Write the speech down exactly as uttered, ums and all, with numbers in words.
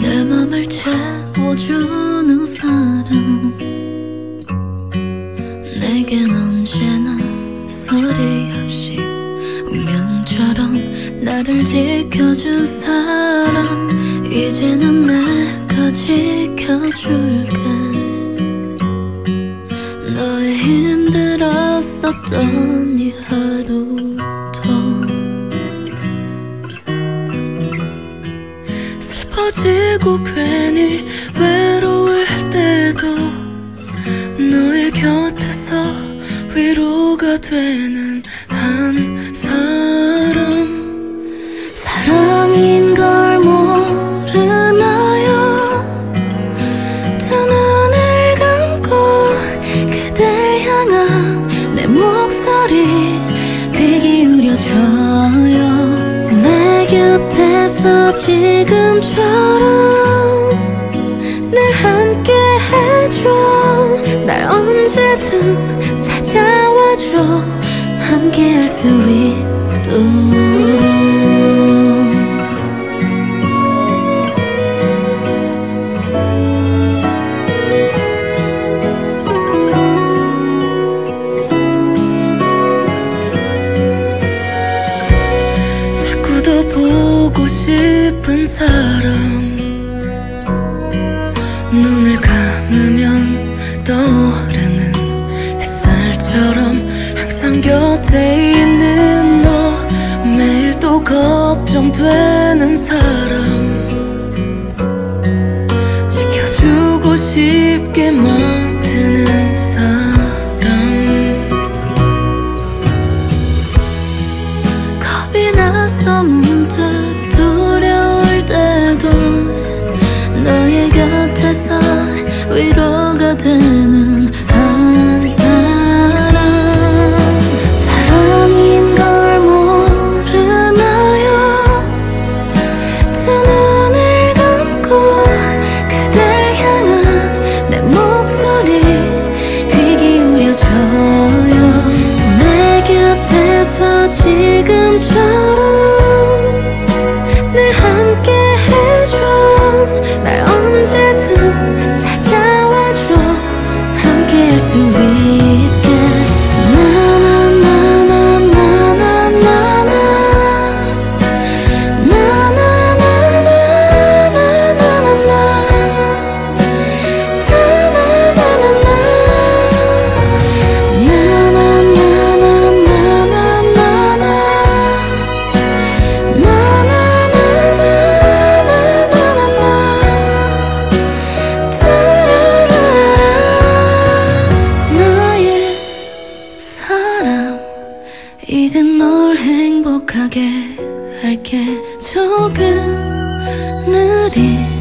내 맘을 채워주는 사람, 내겐 언제나 소리 없이 운명처럼 나를 지켜준 사람, 이제는 내가 지켜줄게. 너의 힘들었었던 이 하루도 슬퍼지고 괜히 외로울 때도 너의 곁에서 위로가 되는 한 사람. 사랑인 걸 모르나요? 두 눈을 감고 그댈 향한 내 목소리 귀 기울여줘요. 내 곁에서 지금처럼 늘 함께 해줘. 날 언제든 찾아와줘. 함께 할 수 있도록. 자꾸 더 보고 싶은 사람, 눈을 감으면 떠오르는 햇살처럼 항상 곁에 있는 너, 매일 또 걱정되는 사람, 지켜주고 싶게 만드는 사람. 겁이 나서 문득 두려울 때도 너의 곁에서 위로가 되는 한 사람. 사랑인 걸 모르나요? 두 눈을 감고 그댈 향한 내 목소리 귀 기울여줘요. 내 곁에서 지금처럼 늘 함께 해줘. 날 언제든 찾아와줘. 함께 할 수 있게. 나나나나나나나나 이제 널 행복하게 할게. 조금 느린